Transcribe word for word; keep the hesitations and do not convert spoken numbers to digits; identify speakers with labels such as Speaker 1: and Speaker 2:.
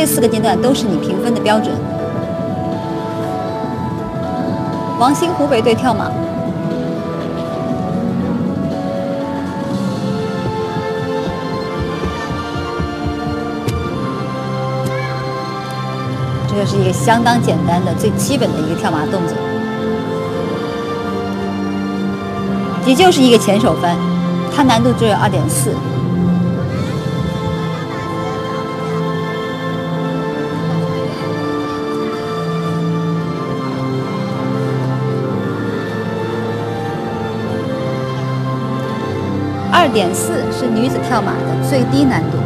Speaker 1: 四个阶段都是你评分的标准。王兴湖北队跳马。 这是一个相当简单的、最基本的一个跳马动作，也就是一个前手翻，它难度只有 二点四。二点四是女子跳马的最低难度。